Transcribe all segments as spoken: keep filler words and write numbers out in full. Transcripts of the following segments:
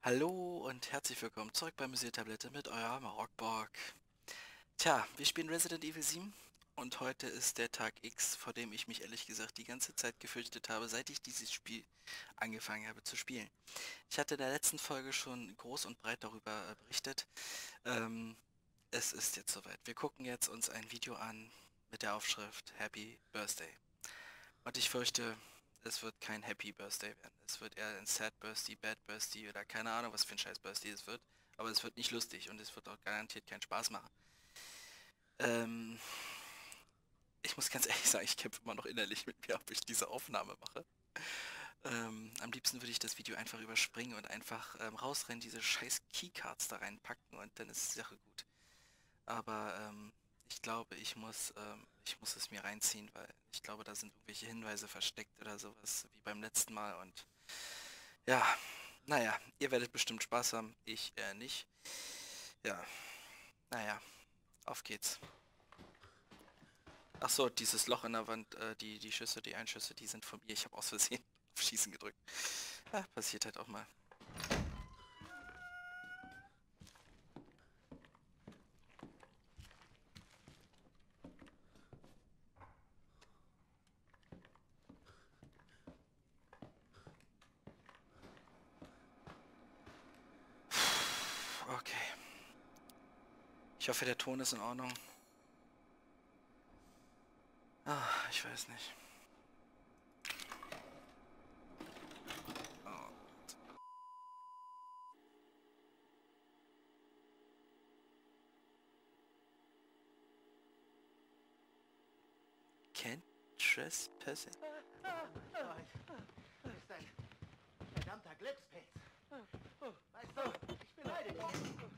Hallo und herzlich willkommen zurück bei Musiertablette mit eurem Rockborg. Tja, wir spielen Resident Evil sieben und heute ist der Tag X, vor dem ich mich ehrlich gesagt die ganze Zeit gefürchtet habe, seit ich dieses Spiel angefangen habe zu spielen. Ich hatte in der letzten Folge schon groß und breit darüber äh, berichtet. Ähm, es ist jetzt soweit. Wir gucken jetzt uns ein Video an mit der Aufschrift Happy Birthday. Und ich fürchte, es wird kein Happy Birthday werden. Es wird eher ein Sad Birthday, Bad Birthday oder keine Ahnung, was für ein scheiß Birthday es wird. Aber es wird nicht lustig und es wird auch garantiert keinen Spaß machen. Ähm, ich muss ganz ehrlich sagen, ich kämpfe immer noch innerlich mit mir, ob ich diese Aufnahme mache. Ähm, am liebsten würde ich das Video einfach überspringen und einfach ähm, rausrennen, diese scheiß Keycards da reinpacken und dann ist die Sache gut. Aber ähm, ich glaube, ich muss, ähm, ich muss es mir reinziehen, weil ich glaube, da sind irgendwelche Hinweise versteckt oder sowas, wie beim letzten Mal. Und ja, naja, ihr werdet bestimmt Spaß haben, ich äh, nicht. Ja, naja, auf geht's. Ach so, dieses Loch in der Wand, äh, die, die Schüsse, die Einschüsse, die sind von mir. Ich habe aus Versehen auf Schießen gedrückt. Ja, passiert halt auch mal. Okay. Ich hoffe, der Ton ist in Ordnung. Ah, ich weiß nicht. Oh. Can't trespass. Freund, du bist ein verdammter Glückspilz. Weißt du, ich beneide dich.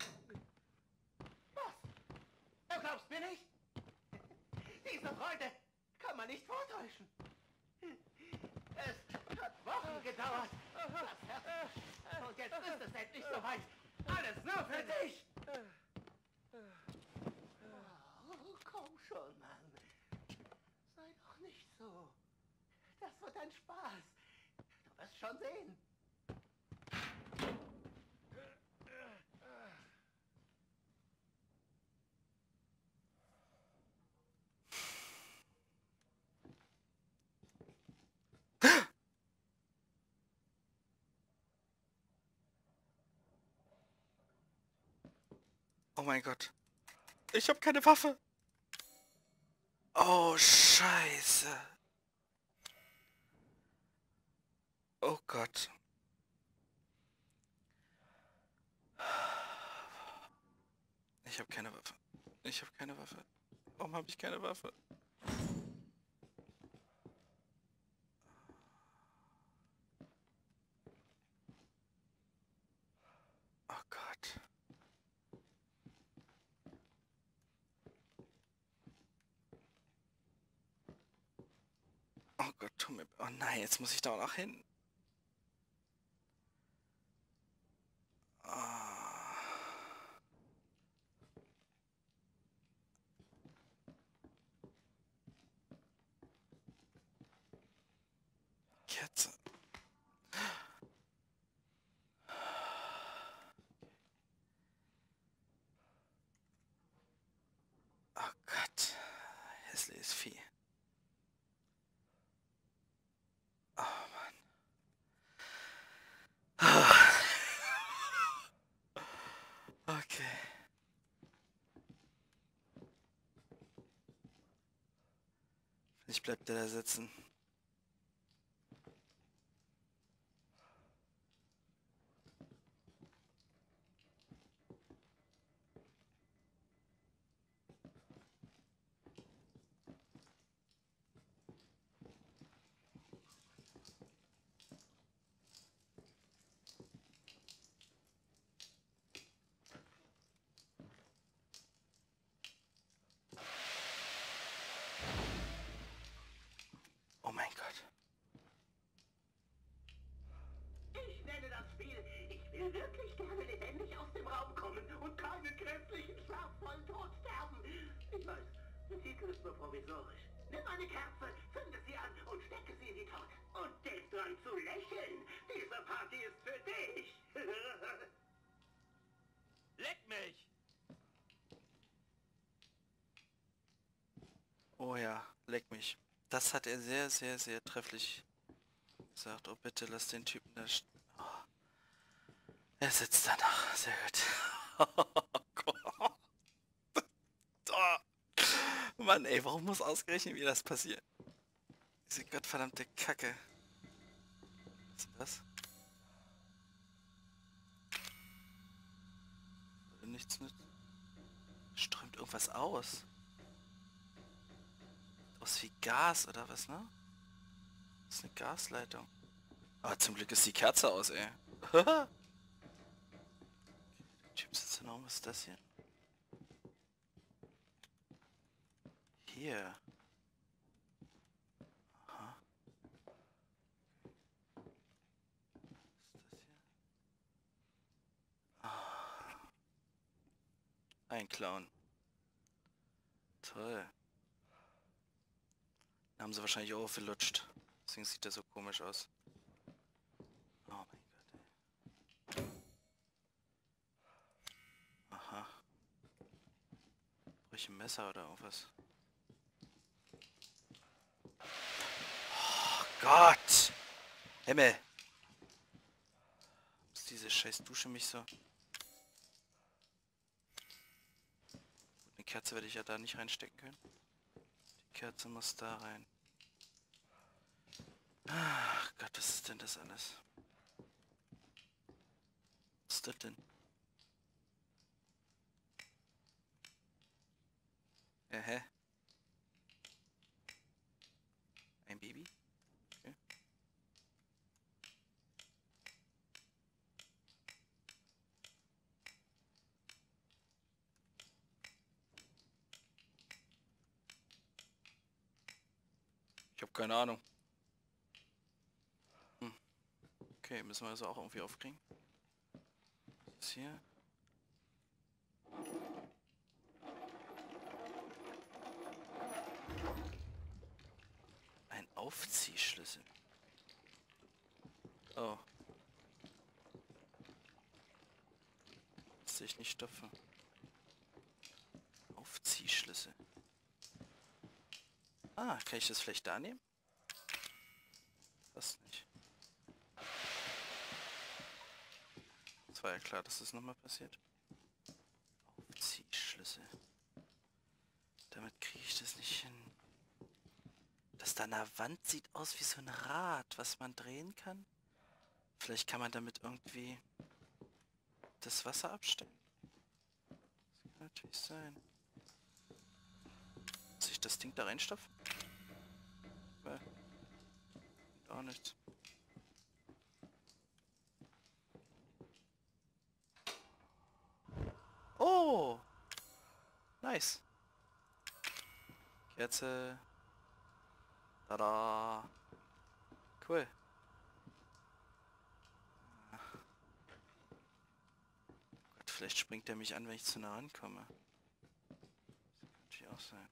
Was? Du glaubst mir nicht? Diese Freude kann man nicht vortäuschen. Es hat Wochen gedauert. Das Herz. Und jetzt ist es endlich soweit. Alles nur für dich. Oh, komm schon, Mann. Sei doch nicht so. Das wird ein Spaß. Du wirst schon sehen. Oh mein Gott. Ich habe keine Waffe. Oh, Scheiße. Oh Gott. Ich habe keine Waffe. Ich habe keine Waffe. Warum habe ich keine Waffe? Oh Gott. Oh Gott, tu mir... Oh nein, jetzt muss ich da auch noch hin. Oh. Jetzt. Oh Gott. Hässliches Vieh. Oh Mann. Okay. Ich bleib da sitzen. Oh mein Gott. Ich nenne das Spiel, ich will wirklich gerne lebendig aus dem Raum kommen und keinen grässlichen, schlafvollen Tod sterben. Ich weiß, der Titel ist nur provisorisch. Nimm eine Kerze, zünde sie an und stecke sie in die Torte. Und denk dran zu lächeln. Diese Party ist für dich. mich. Das hat er sehr, sehr, sehr trefflich gesagt. Oh, bitte lass den Typen da... st- Oh. Er sitzt da noch. Sehr gut. Oh Gott. Oh. Mann, ey, warum muss ausgerechnet mir das passieren? Diese gottverdammte Kacke. Was ist das? Würde nichts nützen. Strömt irgendwas aus. Aus wie Gas oder was, ne? Das ist eine Gasleitung. Aber zum Glück ist die Kerze aus, ey. Der Typ sitzt noch. Was ist das hier? Hier. Aha. Was ist das hier? Ah. Ein Clown. Toll. Den haben sie wahrscheinlich auch verlutscht. Deswegen sieht der so komisch aus. Oh mein Gott, ey. Aha. Brauche ich ein Messer oder irgendwas? Oh Gott! Himmel! Muss diese scheiß Dusche mich so... Eine Kerze werde ich ja da nicht reinstecken können. Die Kerze muss da rein. Ach Gott, was ist denn das alles? Was ist das denn? Äh, hä? Ein Baby? Okay. Ich habe keine Ahnung. Hm. Okay, müssen wir also auch irgendwie aufkriegen. Was ist hier? Ein Aufziehschlüssel. Oh. Das sehe ich nicht stopfen. Aufziehschlüssel. Ah, kann ich das vielleicht da nehmen? Das nicht. Das war ja klar, dass das nochmal passiert. Aufziehschlüssel. Damit kriege ich das nicht hin. Das da an der Wand sieht aus wie so ein Rad, was man drehen kann. Vielleicht kann man damit irgendwie das Wasser abstellen. Das kann natürlich sein. Muss ich das Ding da reinstopfen? Weil auch nichts. Oh! Nice. Kerze. Tada. Cool. Gott, vielleicht springt er mich an, wenn ich zu nah rankomme. Das kann natürlich auch sein.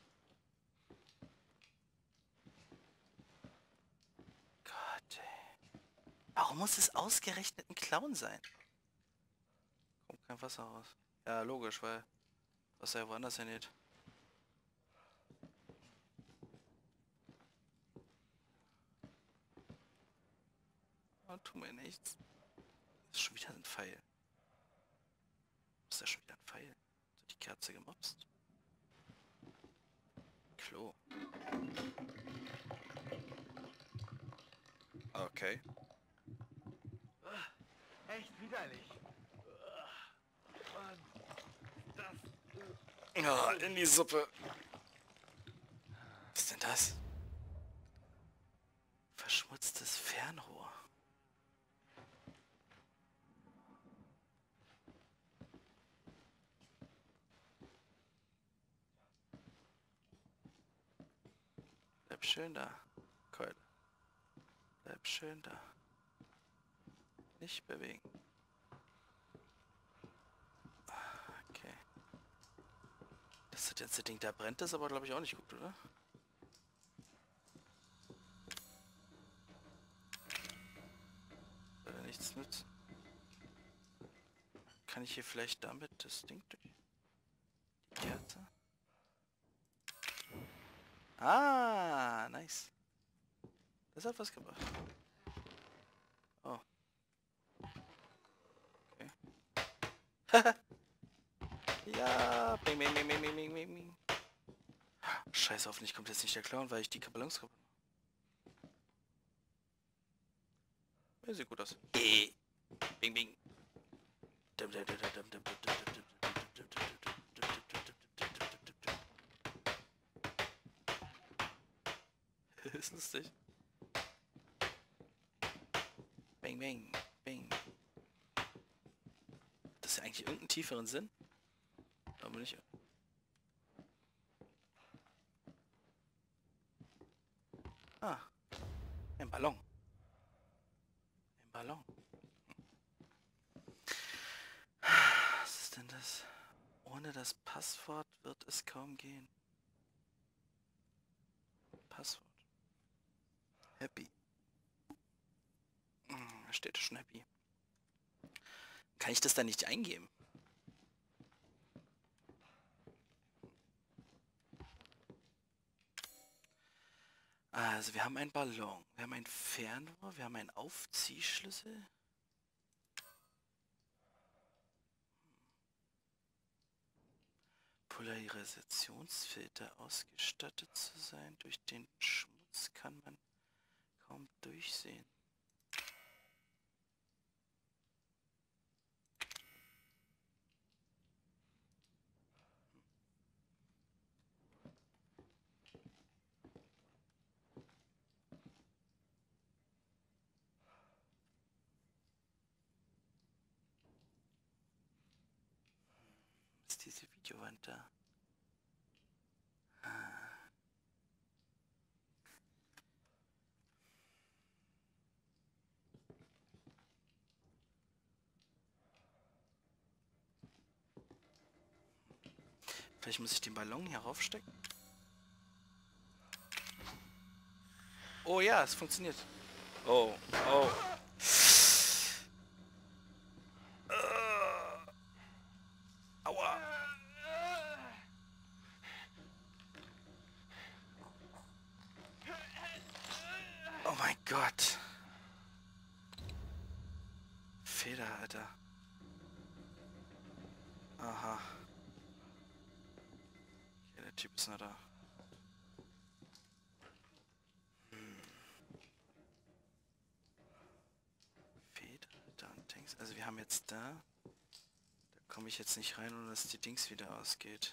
Gott, ey. Warum muss es ausgerechnet ein Clown sein? Kommt kein Wasser raus. Ja, logisch, weil Wasser ja woanders hingeht. Oh, tu mir nichts. Das ist schon wieder ein Pfeil. Ist da schon wieder ein Pfeil? Hat die Kerze gemopst? Klo. Okay. Echt widerlich. Mann, das... Ah, in die Suppe. Was ist denn das? Verschmutztes Fernrohr. Bleib schön da, Keule. Bleib schön da. Nicht bewegen. Okay. Dass das ganze Ding da brennt, ist aber glaube ich auch nicht gut, oder? Würde nichts nützen. Kann ich hier vielleicht damit das Ding durch? Die Kerze? Ah, nice. Das hat was gebracht. Oh. Okay. Ja. Bing, bing, bing, bing, bing, bing, bing, bing. Scheiße, hoffentlich kommt jetzt nicht der Clown, weil ich die Ballons kaputt. Ja, sieht gut aus. Eh. Bing, bing. Ist lustig. Bang, bang, bang. Das ist ja eigentlich irgendeinen tieferen Sinn. Aber nicht. Ah. Ein Ballon. Ein Ballon. Was ist denn das? Ohne das Passwort wird es kaum gehen. Passwort. Happy. Da steht schon Happy. Kann ich das da nicht eingeben? Also wir haben einen Ballon, wir haben ein Fernrohr, wir haben einen Aufziehschlüssel. Polarisationsfilter ausgestattet zu sein. Durch den Schmutz kann man kaum durchsehen. Ist diese Videowand da? Ah. Vielleicht muss ich den Ballon hier raufstecken. Oh ja, es funktioniert. Oh, oh. Uh, aua. Oh mein Gott. Feder, Alter. Aha. Okay, der Typ ist noch da. Hm. Feder, da und Dings. Also wir haben jetzt da. Da komme ich jetzt nicht rein, ohne dass die Dings wieder ausgeht.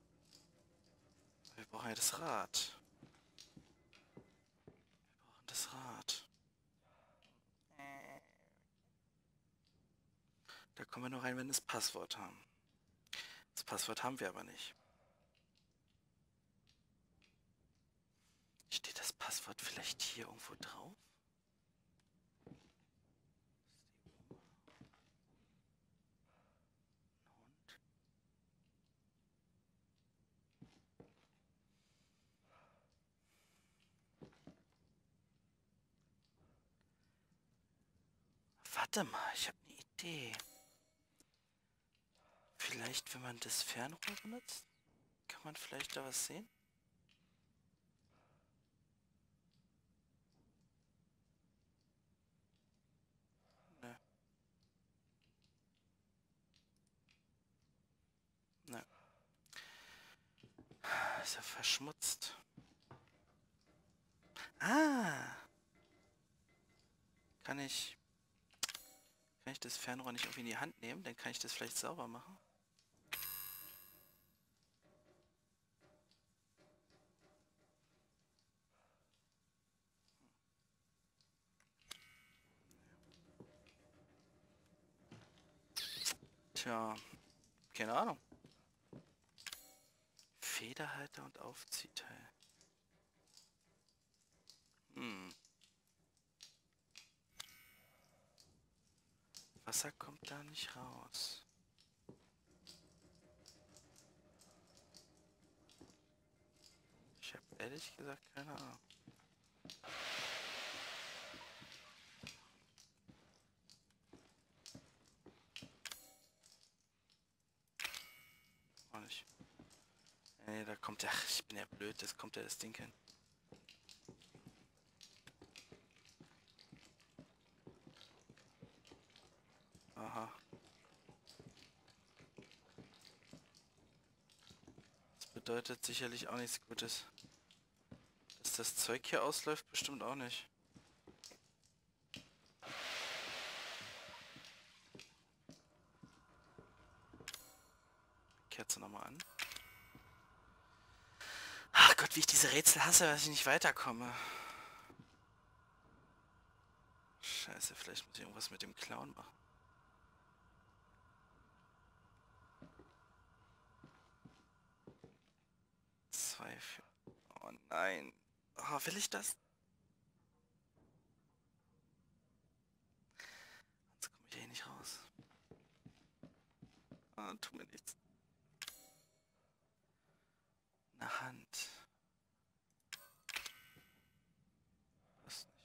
Wir brauchen ja das Rad. Wir brauchen das Rad. Da kommen wir nur rein, wenn wir das Passwort haben. Das Passwort haben wir aber nicht. Steht das Passwort vielleicht hier irgendwo drauf? Und? Warte mal, ich habe eine Idee. Vielleicht, wenn man das Fernrohr benutzt, kann man vielleicht da was sehen? Ne. Ne. Ist ja verschmutzt. Ah! Kann ich... Kann ich das Fernrohr nicht irgendwie in die Hand nehmen? Dann kann ich das vielleicht sauber machen. Tja, keine Ahnung. Federhalter und Aufziehteil. Hm. Wasser kommt da nicht raus. Ich habe ehrlich gesagt keine Ahnung. Auch nicht. Nee, da kommt der... Ach, ich bin ja blöd, das kommt ja das Ding hin. Aha. Das bedeutet sicherlich auch nichts Gutes. Dass das Zeug hier ausläuft, bestimmt auch nicht. Kerze nochmal an. Ach Gott, wie ich diese Rätsel hasse, dass ich nicht weiterkomme. Scheiße, vielleicht muss ich irgendwas mit dem Clown machen. Zwei, vier. Oh nein. Oh, will ich das? Sonst komme ich hier nicht raus. Oh, tu mir nichts. Eine Hand. Was nicht.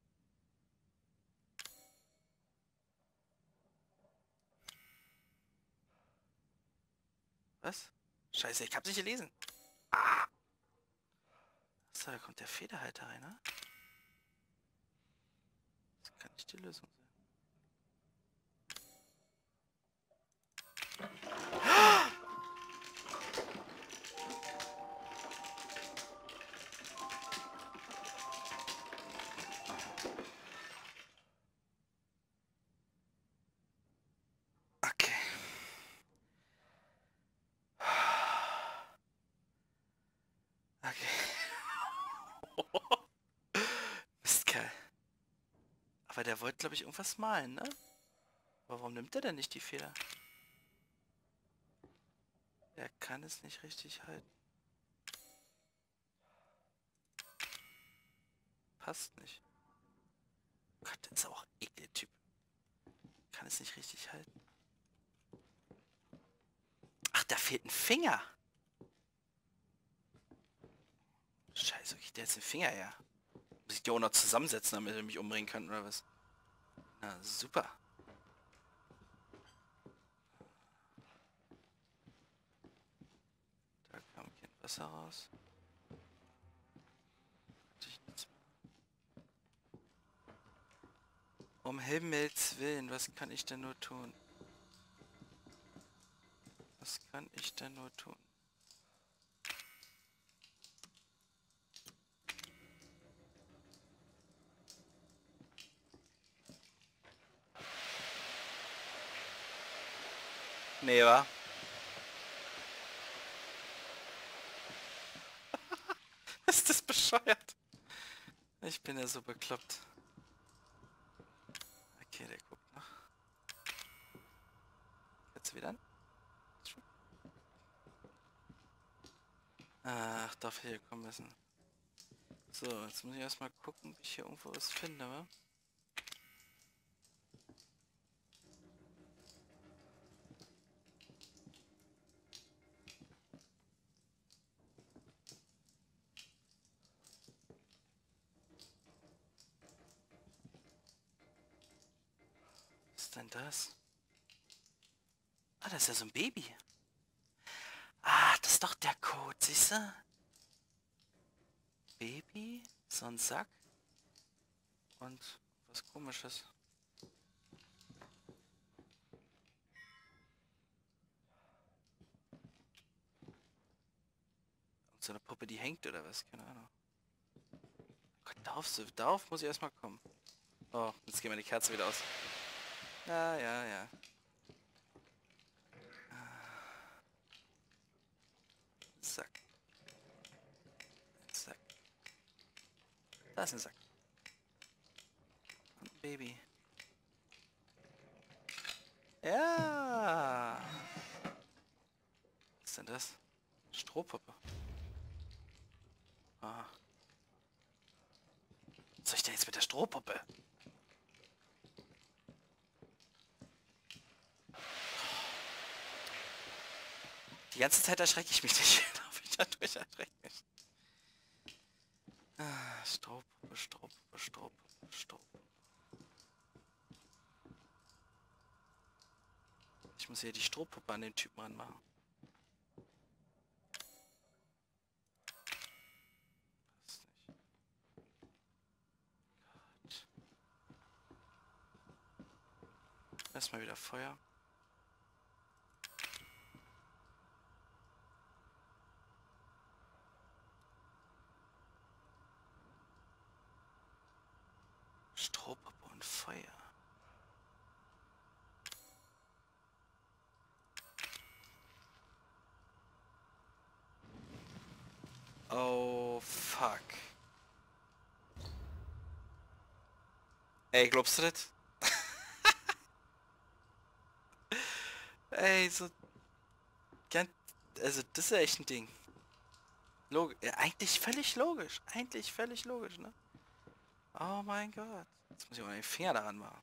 Was? Scheiße, ich hab's nicht gelesen. Ah! So, da kommt der Federhalter rein, ne? Das kann nicht die Lösung sein. Okay. Okay. Mistkerl. Aber der wollte, glaube ich, irgendwas malen, ne? Aber warum nimmt er denn nicht die Feder? Er kann es nicht richtig halten. Passt nicht. Gott, das ist auch eklig, Typ. Kann es nicht richtig halten. Ach, da fehlt ein Finger. Scheiße, kriegt der jetzt den Finger her? Muss ich die auch noch zusammensetzen, damit er mich umbringen kann, oder was? Na, super. Da kam kein Wasser raus. Um Himmels Willen, was kann ich denn nur tun? Was kann ich denn nur tun? Nee, wa? Ist das bescheuert? Ich bin ja so bekloppt. Okay, der guckt noch. Jetzt wieder an. Ach, darf hier kommen müssen. So, jetzt muss ich erstmal gucken, ob ich hier irgendwo was finde, wa? Was ist denn das? Ah, das ist ja so ein Baby. Ah, das ist doch der Code, siehst du? Baby, so ein Sack und was Komisches. Und so eine Puppe, die hängt oder was? Keine Ahnung. Gott, darauf, so, darauf muss ich erstmal kommen. Oh, jetzt gehen wir die Kerze wieder aus. Ja, ja, ja. Sack. Sack. Da ist ein Sack. Und ein Baby. Ja. Was ist denn das? Strohpuppe. Ah. Was soll ich denn jetzt mit der Strohpuppe? Die ganze Zeit erschrecke ich mich nicht. Dadurch erschreckt mich. Ah, Strohpuppe, Strohpuppe, Strohpuppe, Strohpuppe. Ich muss hier die Strohpuppe an den Typen ranmachen. erstmal wieder Feuer. Strohpuppe und Feuer. Oh, fuck. Ey, glaubst du das? Ey, so... Ganz, also, das ist ja echt ein Ding. Log ja, eigentlich völlig logisch. Eigentlich völlig logisch, ne? Oh mein Gott. Jetzt muss ich auch mal den Finger daran machen.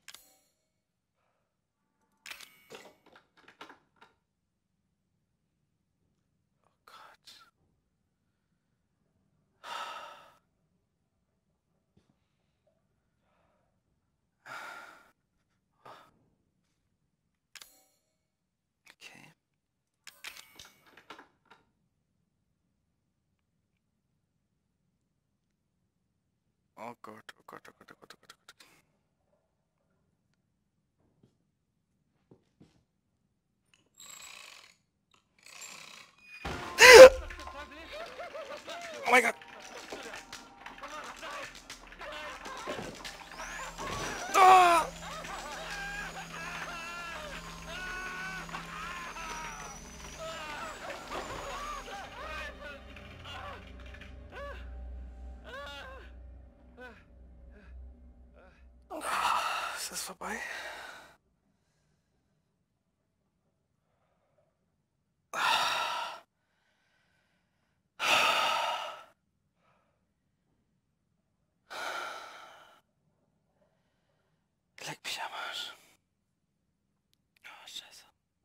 Oh Gott. Okay. Oh Gott, oh Gott, oh Gott, oh Gott, oh Gott, oh Gott. Oh mein Gott. Oh! Ist das vorbei? Leck mich am Arsch. Oh, scheiße.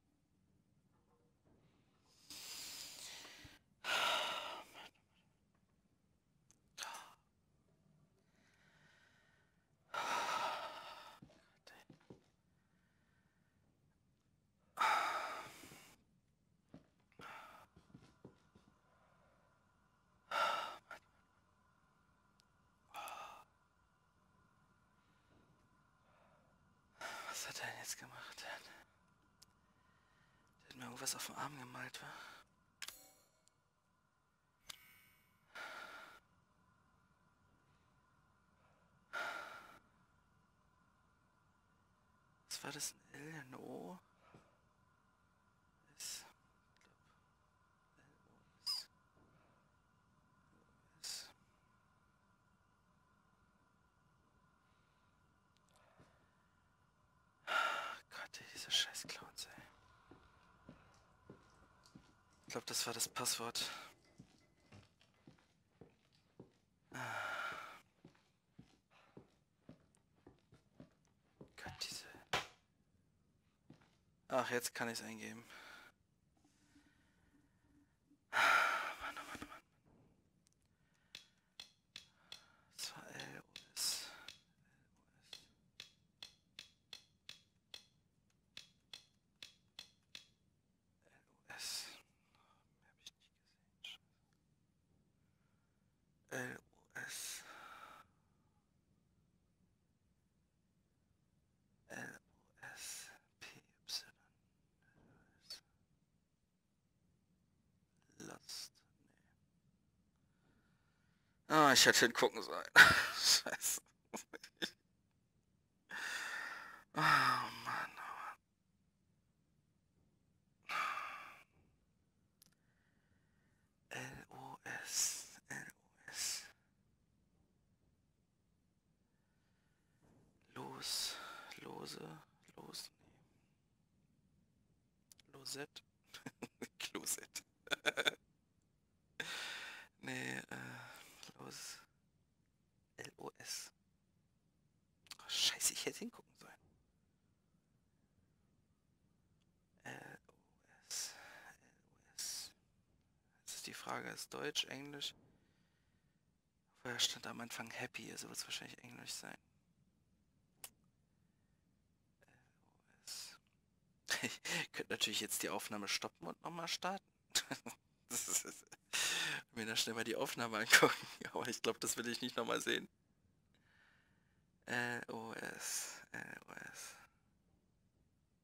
Was hat er denn jetzt gemacht? Der hat, der hat mir irgendwas auf dem Arm gemalt, wa? Was war das? Ein L, ein O? S. Ich glaub, L, O, S. Gott, ey, diese scheiß Clowns, ey. Ich glaube, das war das Passwort. Gott, diese... Ach, jetzt kann ich es eingeben. Mann, oh Mann, oh Mann. Das war L, O, S. L, O, S. Mehr hab ich nicht gesehen. L, O, S. L, O, S. P, Y. Lost. Nee. Ah, ich hätte hingucken sollen. Scheiße. Oh Mann, oh Mann. L, O, S. L, O, S. Los. Lose. Los. Nee. Losette. Closet. Nee, äh, los. L, O, S. Oh, scheiße, ich hätte hingucken sollen. L, O, S. L, O, S. Jetzt ist die Frage, ist Deutsch, Englisch? Vorher stand am Anfang Happy, also wird es wahrscheinlich Englisch sein. L, O, S. Ich könnte natürlich jetzt die Aufnahme stoppen und nochmal starten. Das ist, ist, mir da schnell mal die Aufnahme angucken. Aber ich glaube, das will ich nicht nochmal sehen. L, O, S. L, O, S.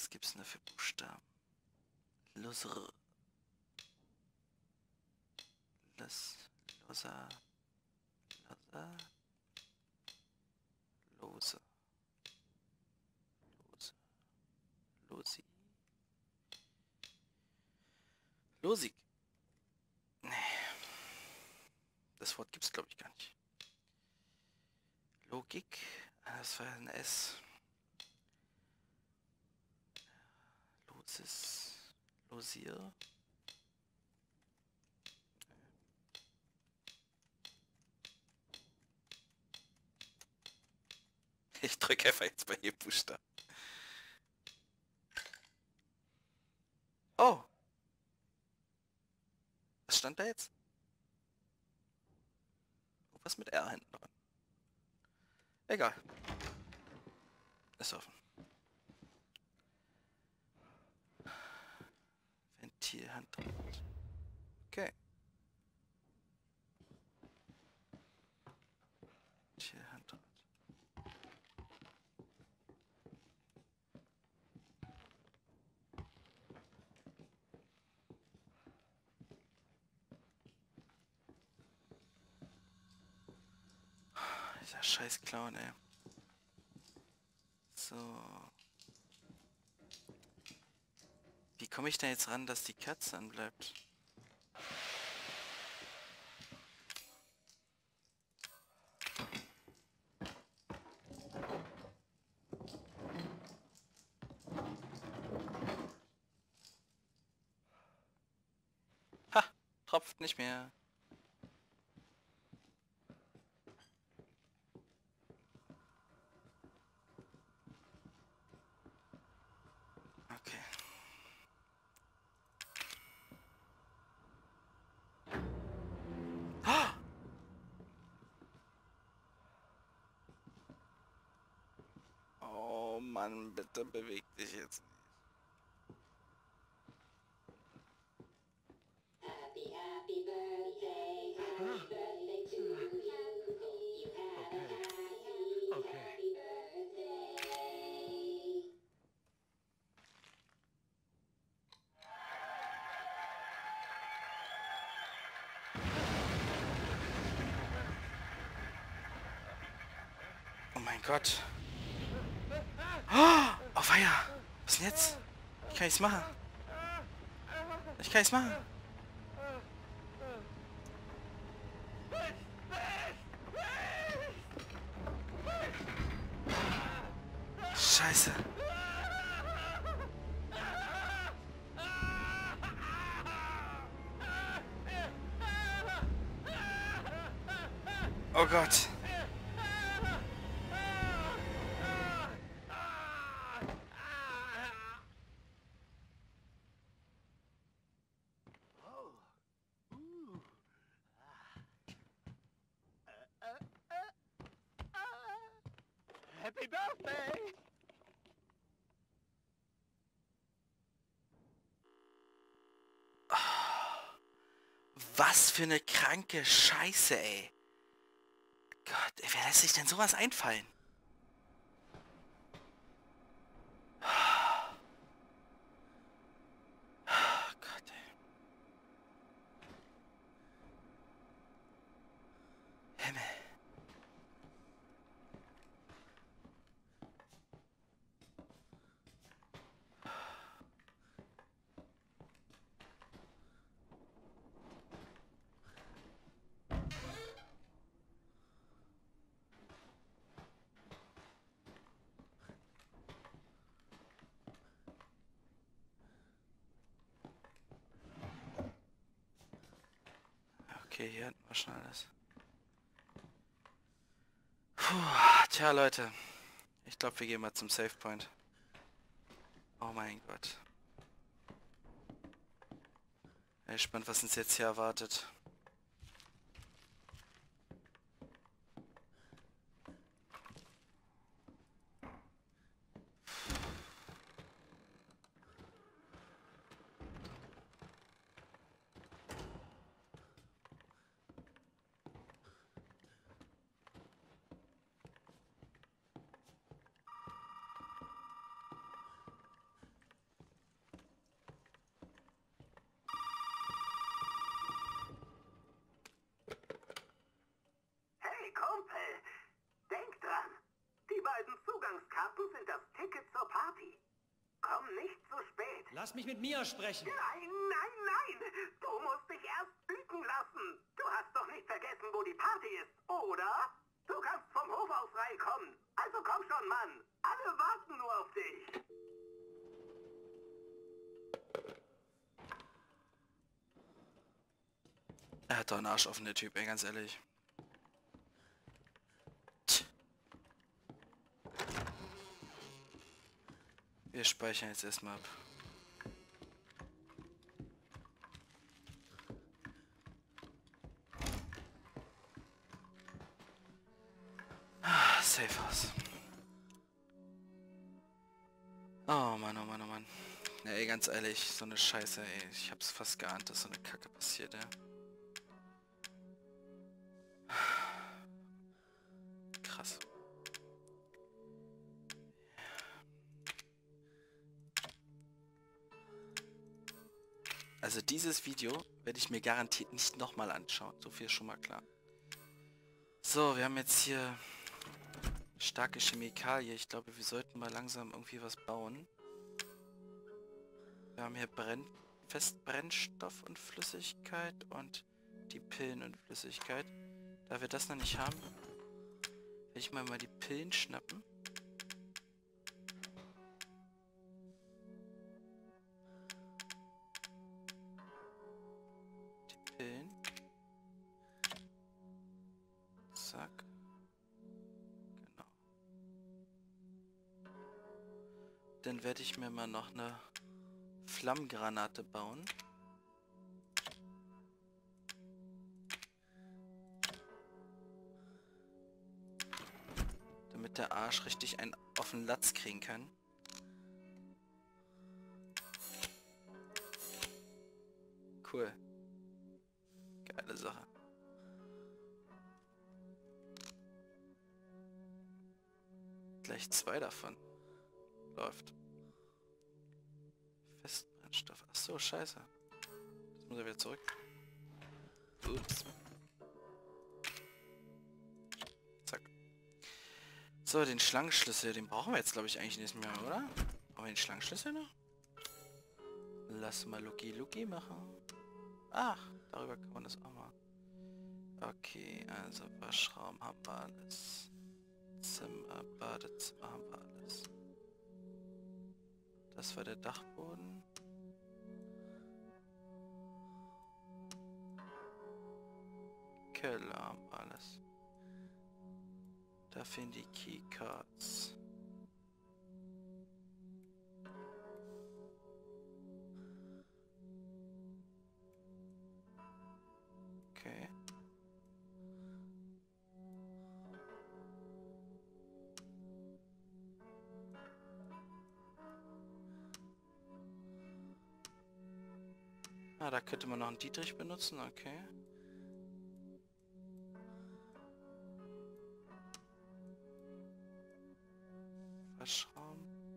gibt's denn da für Buchstaben? Loser. Los. Loser. Loser. Lose. Lose. Losi. Losig. Nee. Das Wort gibt's glaube ich gar nicht. Logik. Ah, das war ein S. Losis. Losier. Ich drücke einfach jetzt bei jedem Buchstaben. Oh! Was stand da jetzt? Was mit R hinten dran? Egal. Ist offen. Ventilhandrad. Okay. Ventilhandrad. Dieser scheiß Clown, ey. So. Wie komme ich da jetzt ran, dass die Katze anbleibt? Ha! Tropft nicht mehr. Okay. Ah! Oh Mann, bitte beweg dich jetzt nicht. Happy, happy birthday, happy birthday to you. Hope you have a Okay. happy, Okay. happy birthday. Oh mein Gott. Oh, auf Feier. Was denn jetzt? Ich kann nichts machen. Ich kann nichts machen. Scheiße. Oh Gott. Happy birthday! Was für eine kranke Scheiße, ey. Gott, ey, wer lässt sich denn sowas einfallen? Oh Gott, ey. Himmel. Okay, hier hatten wir schon alles. Puh, tja, Leute. Ich glaube, wir gehen mal zum Save Point. Oh mein Gott. Ich bin gespannt, was uns jetzt hier erwartet. Lass mich mit Mia sprechen. Nein, nein, nein! Du musst dich erst blicken lassen! Du hast doch nicht vergessen, wo die Party ist, oder? Du kannst vom Hof aus reinkommen. Also komm schon, Mann! Alle warten nur auf dich! Er hat doch einen Arsch offen, der Typ, ey, ganz ehrlich. Tch. Wir speichern jetzt erstmal ab. Ah, Safe House. Oh Mann, oh Mann, oh Mann. Ja, ey, ganz ehrlich, so eine Scheiße, ey. Ich hab's fast geahnt, dass so eine Kacke passiert, ey. Krass. Also dieses Video werde ich mir garantiert nicht nochmal anschauen. So viel ist schon mal klar. So, wir haben jetzt hier starke Chemikalie. Ich glaube, wir sollten mal langsam irgendwie was bauen. Wir haben hier Brenn Festbrennstoff und Flüssigkeit und die Pillen und Flüssigkeit. Da wir das noch nicht haben, werde ich mal mal die Pillen schnappen. Die Pillen. Zack. Genau. Dann werde ich mir mal noch eine Flammgranate bauen. Damit der Arsch richtig einen auf den Latz kriegen kann. Cool. Geile Sache. Gleich zwei davon. Läuft. Festbrennstoff. Ach so, scheiße. Jetzt muss er wieder zurück. Ups. Zack. So, den Schlangenschlüssel, den brauchen wir jetzt, glaube ich, eigentlich nicht mehr, oder? Brauchen wir den Schlangenschlüssel noch? Lass mal Luki Luki machen. Ach, darüber kann man das auch machen. Okay, also Waschraum haben wir alles. Zimmer, Badezimmer haben wir alles. Das war der Dachboden. Keller haben wir alles. Da fehlen die Keycards. Okay. Ah, da könnte man noch einen Dietrich benutzen, okay. Waschraum.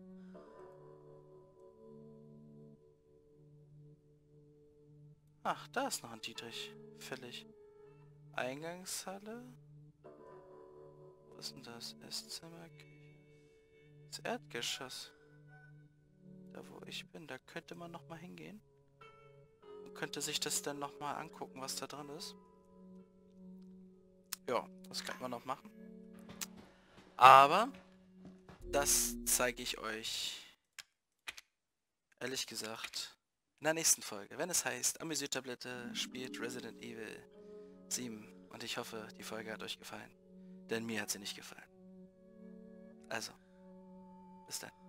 Ach, da ist noch ein Dietrich. Fällig. Eingangshalle. Wo ist denn das? Esszimmer, Küche. Das Erdgeschoss. Da wo ich bin, da könnte man noch mal hingehen. Man könnte sich das dann noch mal angucken, was da drin ist. Ja, das kann man noch machen. Aber das zeige ich euch, ehrlich gesagt, in der nächsten Folge, wenn es heißt, Amüsiertablette spielt Resident Evil sieben. Und ich hoffe, die Folge hat euch gefallen. Denn mir hat sie nicht gefallen. Also, bis dann.